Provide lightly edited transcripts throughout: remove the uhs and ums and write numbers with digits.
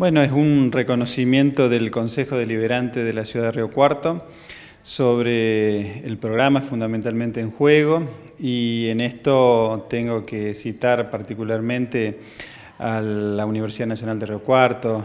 Bueno, es un reconocimiento del Consejo Deliberante de la Ciudad de Río Cuarto sobre el programa Fundamentalmente en Juego, y en esto tengo que citar particularmente a la Universidad Nacional de Río Cuarto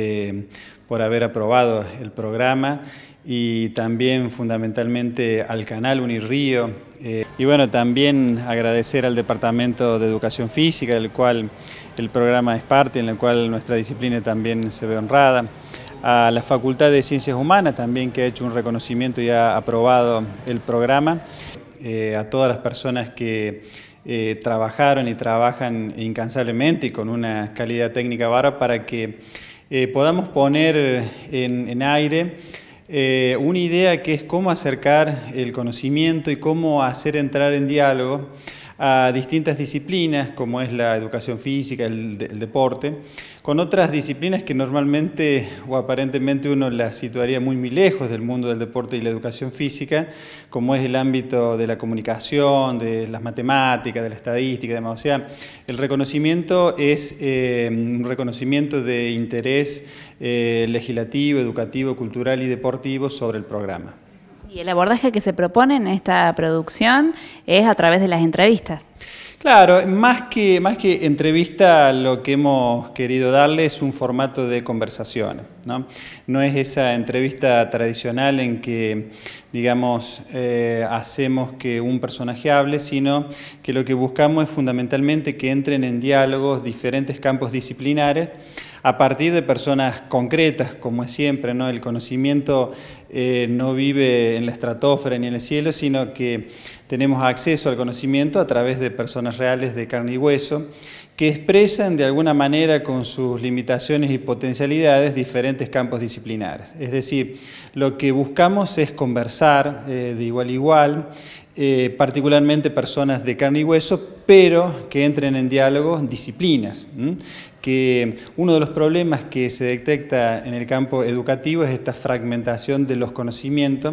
por haber aprobado el programa, y también fundamentalmente al canal Unirrío, y bueno, también agradecer al Departamento de Educación Física, del cual el programa es parte, en el cual nuestra disciplina también se ve honrada, a la Facultad de Ciencias Humanas también, que ha hecho un reconocimiento y ha aprobado el programa, a todas las personas que trabajaron y trabajan incansablemente y con una calidad técnica bárbara para que podamos poner en aire una idea que es cómo acercar el conocimiento y cómo hacer entrar en diálogo a distintas disciplinas, como es la educación física, el deporte, con otras disciplinas que normalmente o aparentemente uno las situaría muy lejos del mundo del deporte y la educación física, como es el ámbito de la comunicación, de las matemáticas, de la estadística y demás. O sea, el reconocimiento es un reconocimiento de interés legislativo, educativo, cultural y deportivo sobre el programa. Y el abordaje que se propone en esta producción es a través de las entrevistas. Claro, más que entrevista, lo que hemos querido darle es un formato de conversación, ¿no? No es esa entrevista tradicional en que, digamos, hacemos que un personaje hable, sino que lo que buscamos es fundamentalmente que entren en diálogos diferentes campos disciplinares a partir de personas concretas, como es siempre, ¿no? El conocimiento no vive en la estratosfera ni en el cielo, sino que tenemos acceso al conocimiento a través de personas reales de carne y hueso, que expresan de alguna manera con sus limitaciones y potencialidades diferentes campos disciplinares. Es decir, lo que buscamos es conversar de igual a igual, particularmente personas de carne y hueso, pero que entren en diálogo disciplinas. Que uno de los problemas que se detecta en el campo educativo es esta fragmentación de los conocimientos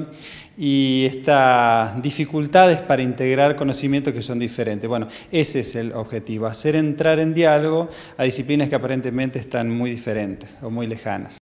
y estas dificultades para integrar conocimientos que son diferentes. Bueno, ese es el objetivo, hacer entrar en diálogo a disciplinas que aparentemente están muy diferentes o muy lejanas.